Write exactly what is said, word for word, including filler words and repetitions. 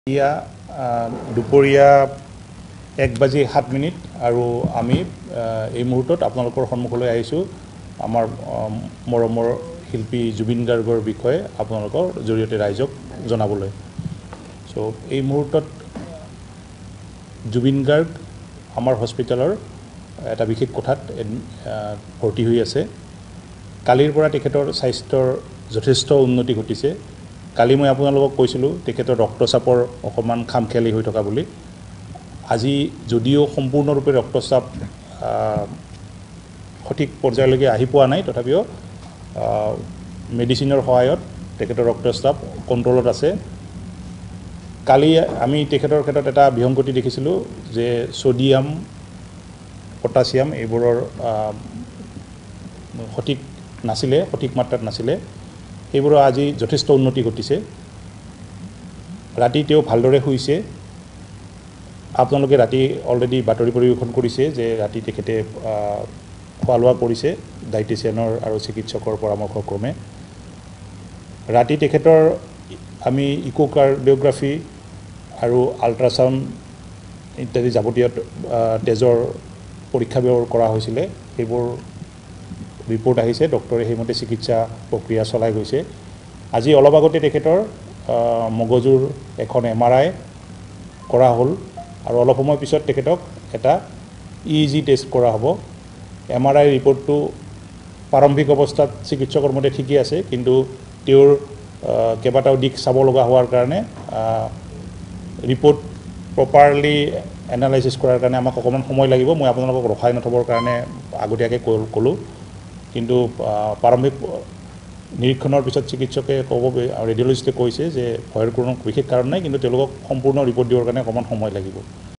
ইয়া দুপৰীয়া এক বাজি সাত মিনিট আৰু আমি এই মুহূৰ্তত আপোনালোকৰ সন্মুখলৈ আহিছোঁ আমাৰ মৰমৰ শিল্পী জুবিন গাৰ্গৰ বিষয়ে আপোনালোকৰ জৰিয়তে ৰাইজক জনাবলৈ। সো এই মুহূৰ্তত জুবিন গাৰ্গ আমাৰ হস্পিটেলৰ এটা বিশেষ কোঠাত ভৰ্তি হৈ আছে। কালিৰ পৰা তেখেতৰ স্বাস্থ্যৰ যথেষ্ট উন্নতি ঘটিছে। কালি মই আপোনালোকক কৈছিলোঁ তেখেতৰ ৰক্তচাপৰ অকণমান খামখেয়ালি হৈ থকা বুলি। আজি যদিও সম্পূৰ্ণৰূপে ৰক্তচাপ সঠিক পৰ্যায়লৈকে আহি পোৱা নাই, তথাপিও মেডিচিনৰ সহায়ত তেখেতৰ ৰক্তচাপ কণ্ট্ৰলত আছে। কালি আমি তেখেতৰ ক্ষেত্ৰত এটা বিসংগতি দেখিছিলোঁ যে ছ'ডিয়াম পটাছিয়াম এইবোৰৰ সঠিক নাছিলে, সঠিক মাত্ৰাত নাছিলে। সেইবোৰৰ আজি যথেষ্ট উন্নতি ঘটিছে। ৰাতি তেওঁ ভালদৰে শুইছে। আপোনালোকে ৰাতি অলৰেডি বাতৰি পৰিৱেশন কৰিছে যে ৰাতি তেখেতে খোৱা লোৱা কৰিছে ডাইটিচিয়ানৰ আৰু চিকিৎসকৰ পৰামৰ্শক্ৰমে। ৰাতি তেখেতৰ আমি ইক'কাৰ্ডিঅ'গ্ৰাফি আৰু আল্ট্ৰাছাউণ্ড ইত্যাদি যাৱতীয় তেজৰ পৰীক্ষাবোৰ কৰা হৈছিলে। সেইবোৰ ৰিপৰ্ট আহিছে, ডক্টৰে সেইমতে চিকিৎসা প্ৰক্ৰিয়া চলাই গৈছে। আজি অলপ আগতে তেখেতৰ মগজুৰ এখন এম আৰ আই কৰা হ'ল আৰু অলপ সময় পিছত তেখেতক এটা ই জি টেষ্ট কৰা হ'ব। এম আৰ আই ৰিপৰ্টটো প্ৰাৰম্ভিক অৱস্থাত চিকিৎসকৰ মতে ঠিকেই আছে, কিন্তু তেওঁৰ কেইবাটাও দিশ চাব লগা হোৱাৰ কাৰণে ৰিপৰ্ট প্ৰপাৰলি এনালাইচিছ কৰাৰ কাৰণে আমাক অকণমান সময় লাগিব। মই আপোনালোকক ৰখাই নথবৰ কাৰণে আগতীয়াকৈ ক'লোঁ, কিন্তু প্ৰাৰম্ভিক নিৰীক্ষণৰ পিছত চিকিৎসকে ক'ব, ৰেডিঅ'লজিষ্টে কৈছে যে ভয়ৰ কোনো বিশেষ কাৰণ নাই, কিন্তু তেওঁলোকক সম্পূৰ্ণ ৰিপৰ্ট দিবৰ কাৰণে অকণমান সময় লাগিব।